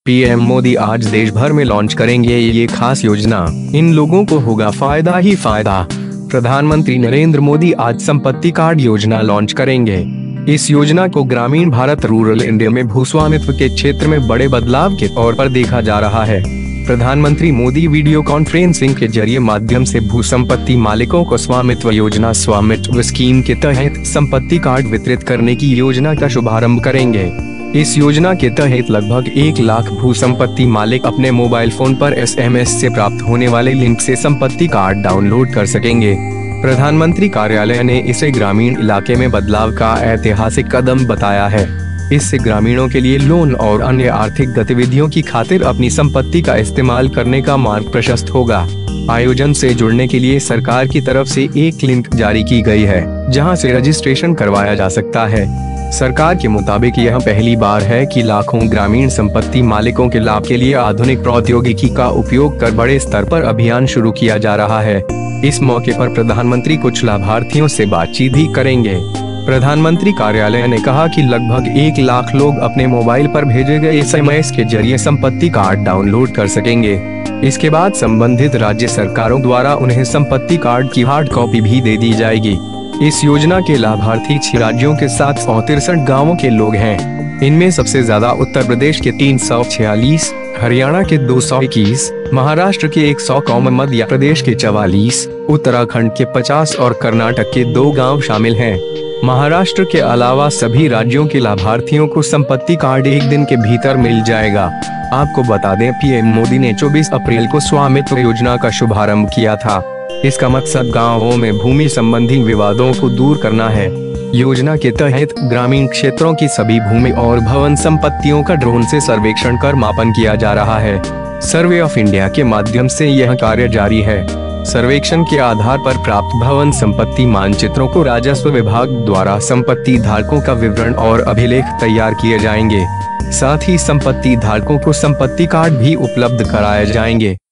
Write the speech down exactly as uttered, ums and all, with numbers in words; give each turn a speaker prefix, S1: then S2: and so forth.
S1: PM Modi आज देश भर में लॉन्च करेंगे ये खास योजना। इन लोगों को होगा फायदा ही फायदा। प्रधानमंत्री नरेंद्र मोदी आज संपत्ति कार्ड योजना लॉन्च करेंगे। इस योजना को ग्रामीण भारत रूरल इंडिया में भूस्वामित्व के क्षेत्र में बड़े बदलाव के तौर पर देखा जा रहा है। प्रधानमंत्री मोदी वीडियो कॉन्फ्रेंसिंग के जरिए माध्यम से भू संपत्ति मालिकों को स्वामित्व योजना स्वामित्व स्कीम के तहत संपत्ति कार्ड वितरित करने की योजना का शुभारंभ करेंगे। इस योजना के तहत लगभग एक लाख भू संपत्ति मालिक अपने मोबाइल फोन पर एसएमएस से प्राप्त होने वाले लिंक से संपत्ति कार्ड डाउनलोड कर सकेंगे। प्रधानमंत्री कार्यालय ने इसे ग्रामीण इलाके में बदलाव का ऐतिहासिक कदम बताया है। इससे ग्रामीणों के लिए लोन और अन्य आर्थिक गतिविधियों की खातिर अपनी संपत्ति का इस्तेमाल करने का मार्ग प्रशस्त होगा। आयोजन से जुड़ने के लिए सरकार की तरफ से एक लिंक जारी की गई है, जहां से रजिस्ट्रेशन करवाया जा सकता है। सरकार के मुताबिक यह पहली बार है कि लाखों ग्रामीण संपत्ति मालिकों के लाभ के लिए आधुनिक प्रौद्योगिकी का उपयोग कर बड़े स्तर पर अभियान शुरू किया जा रहा है। इस मौके पर प्रधानमंत्री कुछ लाभार्थियों से बातचीत भी करेंगे। प्रधानमंत्री कार्यालय ने कहा कि लगभग एक लाख लोग अपने मोबाइल पर भेजे गए एसएमएस के जरिए संपत्ति कार्ड डाउनलोड कर सकेंगे। इसके बाद संबंधित राज्य सरकारों द्वारा उन्हें संपत्ति कार्ड की हार्ड कॉपी भी दे दी जाएगी। इस योजना के लाभार्थी छह राज्यों के सात सौ तिरसठ गाँवों के लोग हैं। इनमें सबसे ज्यादा उत्तर प्रदेश के तीन सौ छियालीस, हरियाणा के दो सौ इक्कीस, महाराष्ट्र के एक सौ, मध्य प्रदेश के चवालीस, उत्तराखंड के पचास और कर्नाटक के दो गांव शामिल हैं। महाराष्ट्र के अलावा सभी राज्यों के लाभार्थियों को संपत्ति कार्ड एक दिन के भीतर मिल जाएगा। आपको बता दें, पीएम मोदी ने चौबीस अप्रैल को स्वामित्व योजना का शुभारंभ किया था। इसका मकसद गांवों में भूमि संबंधी विवादों को दूर करना है। योजना के तहत ग्रामीण क्षेत्रों की सभी भूमि और भवन संपत्तियों का ड्रोन से सर्वेक्षण कर मापन किया जा रहा है। सर्वे ऑफ इंडिया के माध्यम से यह कार्य जारी है। सर्वेक्षण के आधार पर प्राप्त भवन संपत्ति मानचित्रों को राजस्व विभाग द्वारा संपत्ति धारकों का विवरण और अभिलेख तैयार किए जाएंगे। साथ ही संपत्ति धारकों को संपत्ति कार्ड भी उपलब्ध कराए जाएंगे।